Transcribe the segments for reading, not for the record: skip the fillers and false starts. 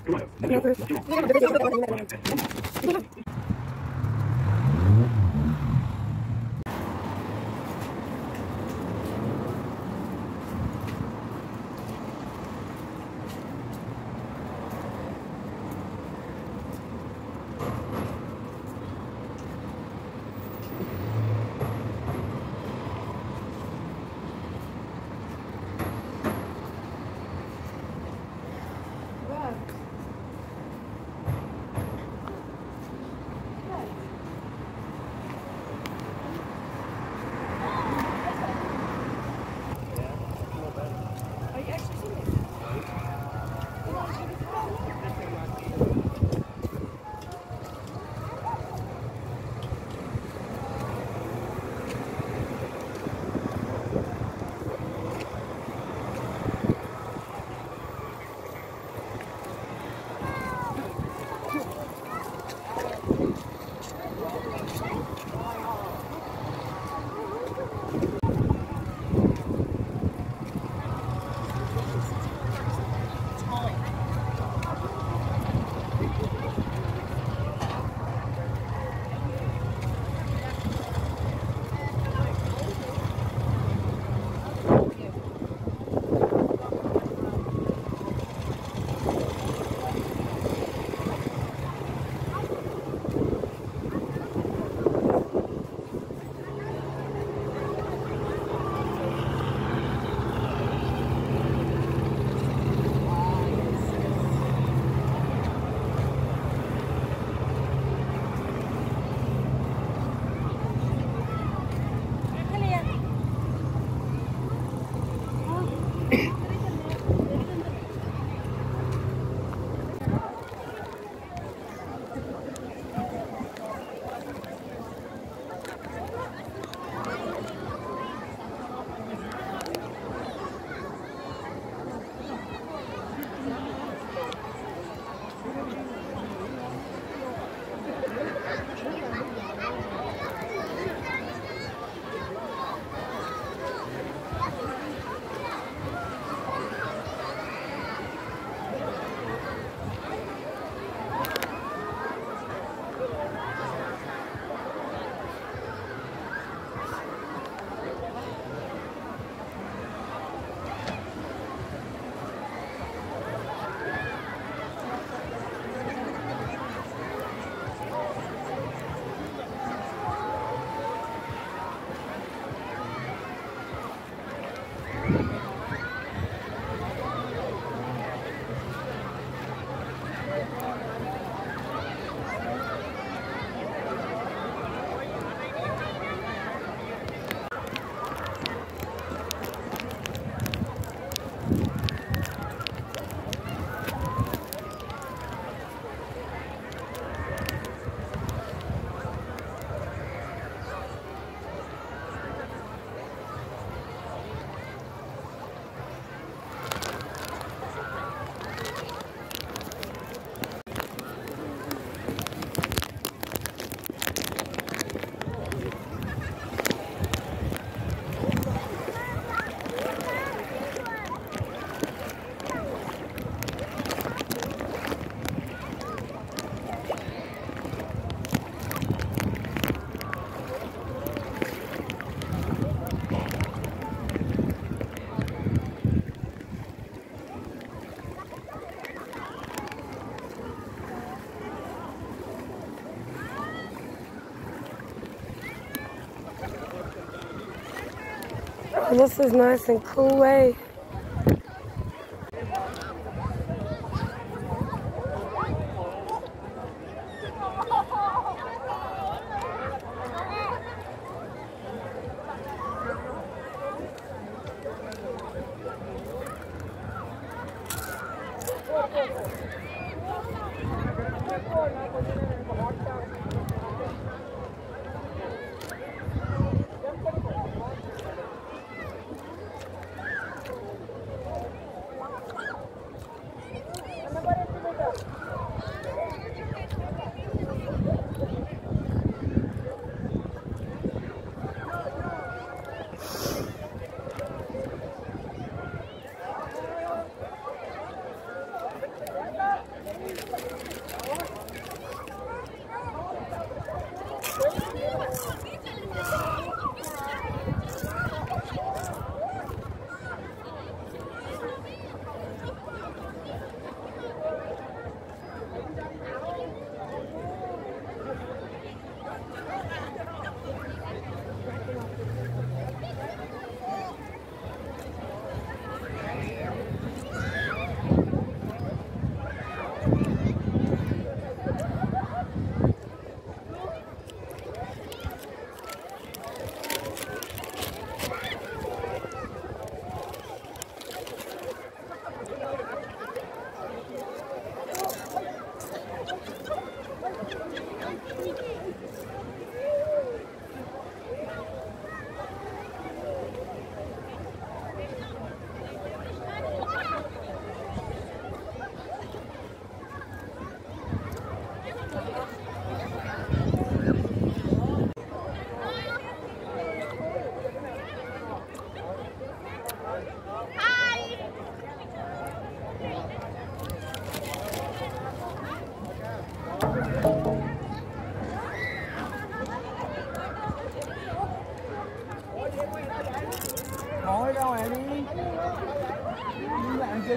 This is nice and cool way.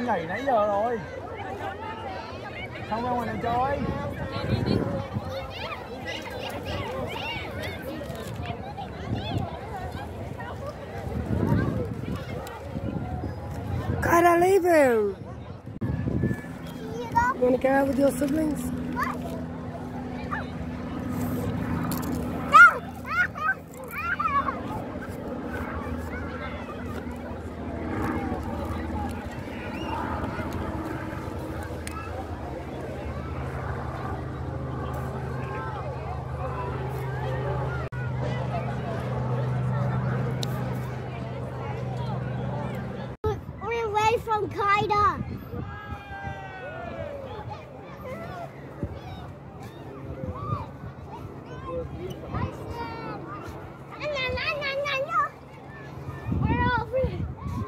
nhảy nãy giờ rồi. Không ra ngoài này chơi. Gotta leave him. You wanna go out with your siblings? From Kaida. We're over the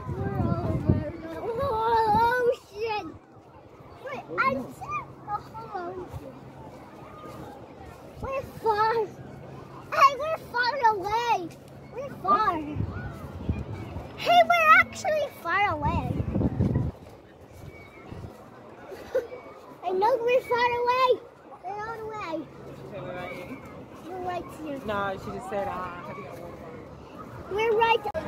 ocean. Wait, I said the whole ocean. We're far. Hey, we're far away. We're far. Hey, we're actually far away. I know we're far away. We're all the way. We're right here. No, she just said, We're right there.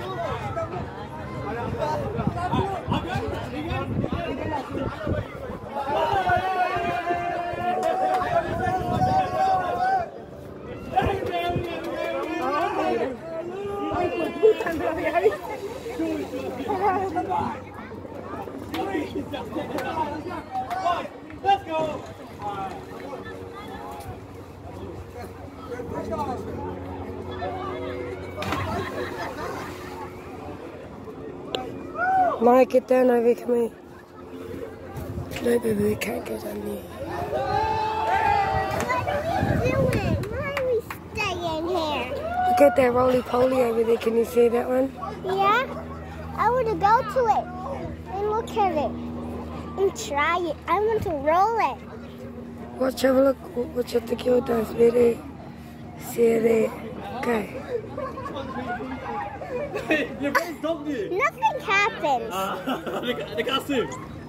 Let's go. Mike, get down over, come here. No, baby, we can't go down there. What are we doing? Why are we staying here? Look at that roly-poly over there. Can you see that one? Yeah? I want to go to it and look at it and try it. I want to roll it. Watch, have a look. Watch what the girl does. Ready? See it there. Okay. Nothing happens. They got Sue.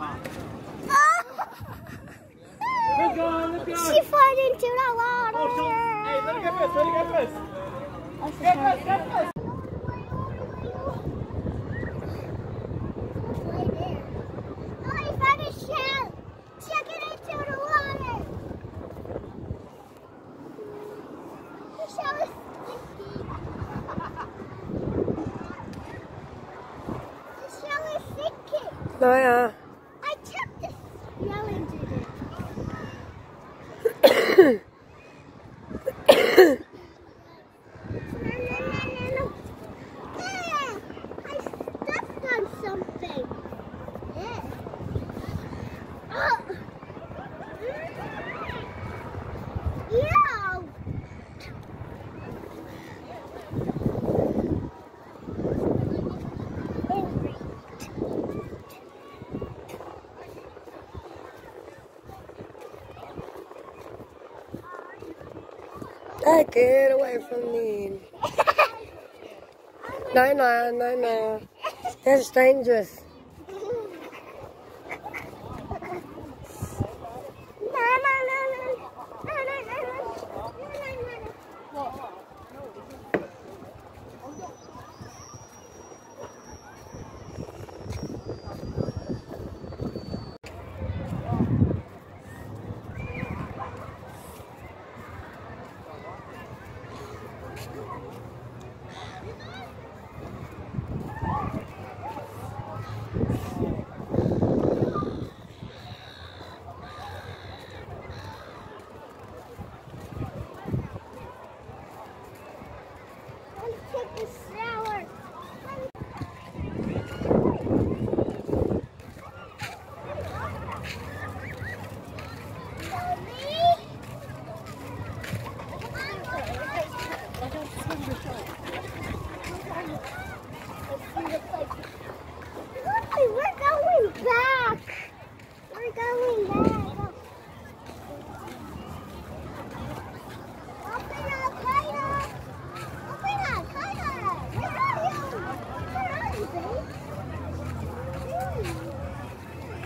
Let's go. She fell into the water. Oh, hey, let her go first. Let her go first. Oh, Go first. Oh, I found a shell. Chuck it into the water. The shell is sticky. The shell is sticky. No, yeah. I took the shell into it. No. Ah, I stepped on something. Yeah. Oh. Ew. Hey, get away from me. No. That's dangerous. Take a shower. We're going back. We're going back. Open up, Kaida. Open up, Kaida. Where are you? Where are you, babe?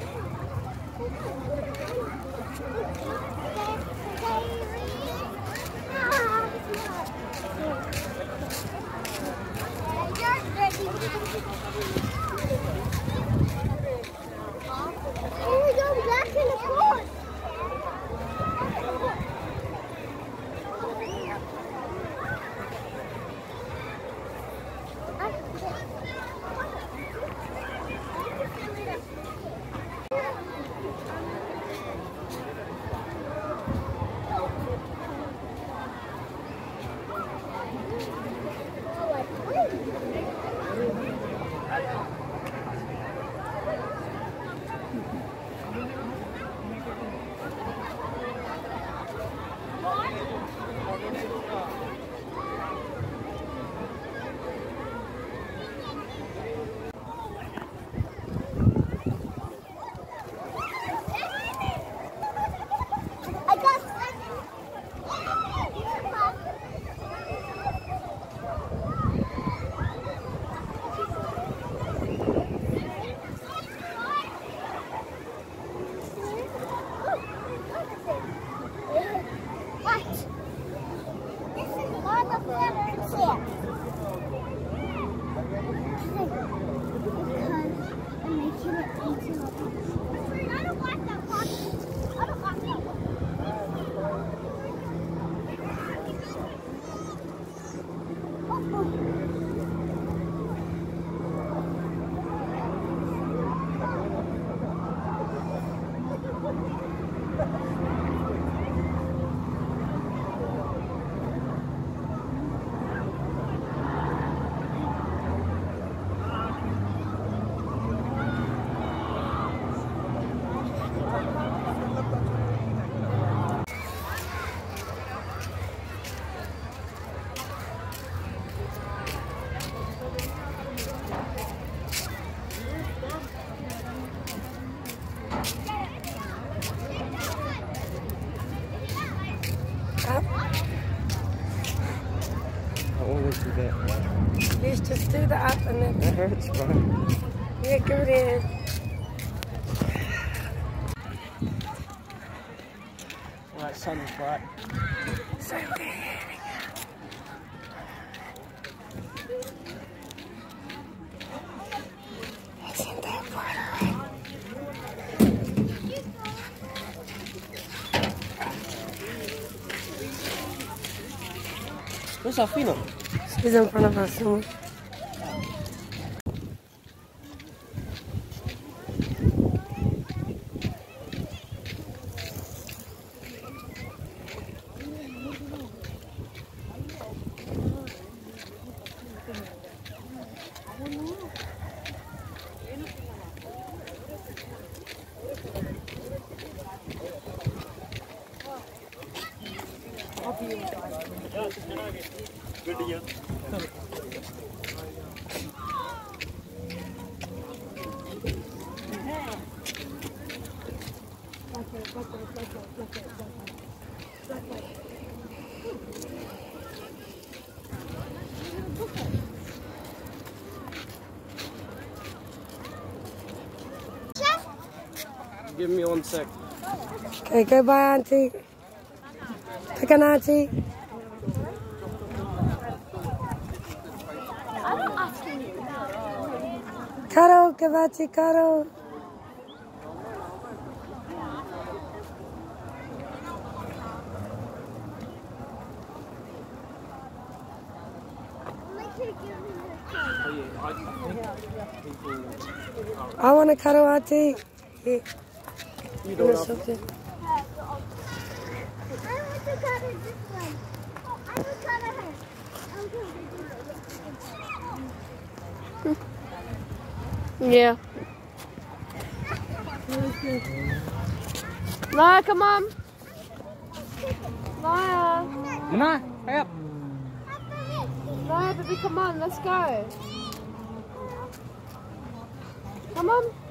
wish you that. Bitch, just do the opposite. That hurts, bro. Yeah, give it in. Like sun's bright. So good. Isn't that bright, alright? Where's Alfina? She's in front of us soon. Give me 1 sec. Okay, goodbye, Auntie. Pick an Auntie. Caro, Kavachi, Caro. I want to cuddle Auntie. Yeah. You don't have Something. I want to cuddle this one. Oh, I will cuddle her. Yeah. Naya, come on. Naya. Mana? Hayap. Naya, baby, come on. Let's go. Come on.